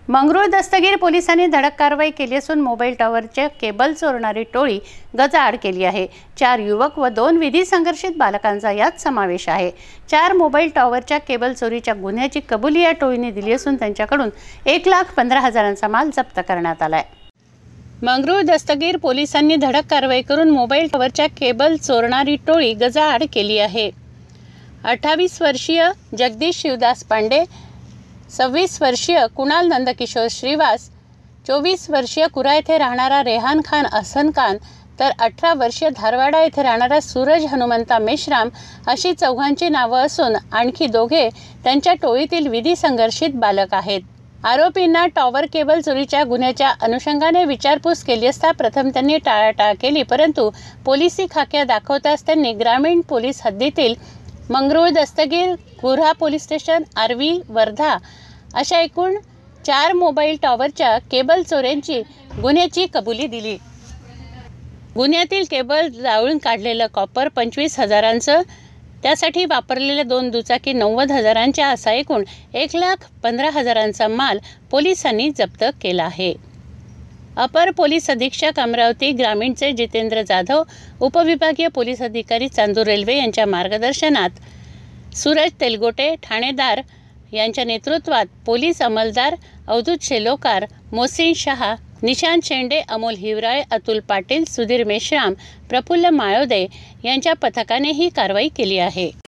मंगरूळ दस्तगीर पोलिसांनी धडक कारवाई केली असून मोबाईल टॉवरचे केबल चोरणारी टोळी गजाआड केली आहे। 4 युवक व 2 विधी संघर्षित बालकांचा यात समावेश आहे। 4 मोबाईल टॉवरच्या केबल चोरीच्या गुन्ह्याची कबुली या टोळीने दिली असून त्यांच्याकडून 1,15,000चा माल जप्त करण्यात आलाय। मंगरूळ दस्तगीर पोलिसांनी धडक कारवाई करून मोबाईल टॉवरच्या केबल चोरणारी टोळी गजाआड केली आहे। 28 वर्षीय जगदीश शिवदास पांडे, 26 वर्षीय कुणाल नंदकिशोर श्रीवास, 24 वर्षीय कुरा येथे राहणारा रेहान खान अहसन खान तर 18 वर्षीय धारवाडा येथे राहणारा सूरज हनुमंता मेश्राम अशी चौघांची नावे असून आणखी दोघे त्यांच्या टोळीतील विधी संघर्षित बालक आहेत। आरोपींना टॉवर केबल चोरीच्या गुन्ह्याच्या अनुषंगाने विचारपूस केली असता प्रथम त्यांनी टाळाटाळ केली, परंतु पोलिसी खाक्या दाखवताच त्यांनी ग्रामीण पोलीस हद्दीतील मंगरूळ दस्तगीर, कुऱ्हा पोलीस स्टेशन, आर्वी, वर्धा अशा एकूण 4 मोबाईल टॉवरच्या केबल चोऱ्यांची गुन्ह्याची कबुली दिली। गुन्ह्यातील केबल जाळून काढलेलं कॉपर 25,000चं, त्यासाठी वापरलेल्या 2 दुचाकी 90,000च्या असा एकूण 1,15,000चा माल पोलिसांनी जप्त केला आहे। अपर पोलीस अधीक्षक अमरावती ग्रामीणचे जितेंद्र जाधव, उपविभागीय पोलीस अधिकारी चांदूर रेल्वे यांच्या मार्गदर्शनात सूरज तेलगोटे ठाणेदार यांच्या नेतृत्वात पोलीस अंमलदार अवधूत शेलोकार, मोहसिन शहा, निशांत शेंडे, अमोल हिवराळे, अतुल पाटील, सुधीर मेश्राम, प्रफुल्ल माळोदे यांच्या पथकाने ही कारवाई केली आहे।